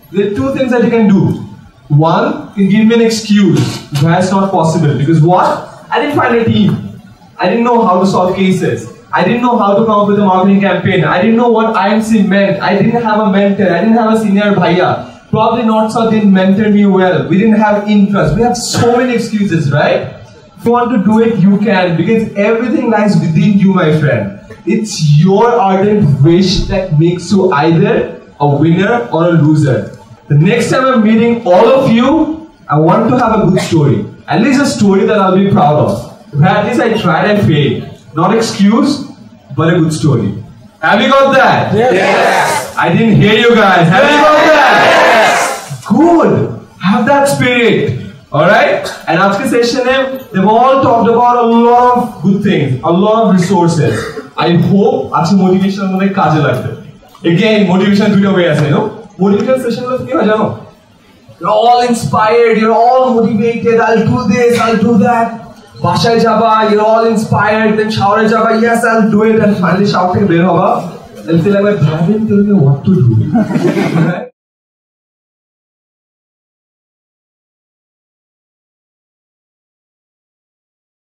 There are two things that you can do. One, you can give me an excuse why it's not possible. Because what? I didn't find a team. I didn't know how to solve cases. I didn't know how to come up with a marketing campaign. I didn't know what IMC meant. I didn't have a mentor. I didn't have a senior bhaiya. Probably Northsouth didn't mentor me well. We didn't have interest. We have so many excuses, right? If you want to do it, you can. Because everything lies within you, my friend. It's your ardent wish that makes you either a winner or a loser. The next time I'm meeting all of you, I want to have a good story. At least a story that I'll be proud of. Where at least I tried and failed. Not excuse, but a good story. Have you got that? Yes. I didn't hear you guys. Have you got that? Yes. Good. Have that spirit. Alright? And after session, they've all talked about a lot of good things, a lot of resources. I hope after motivation will kaje lagbe. Again, motivation two ways, you know? Motivation session was what you know? You're all inspired, you're all motivated, I'll do this, I'll do that. Bashai Jaba, you're all inspired, then shower Jaba, yes, I'll do it, and finally shouting, and feel like my brother didn't tell me what to do.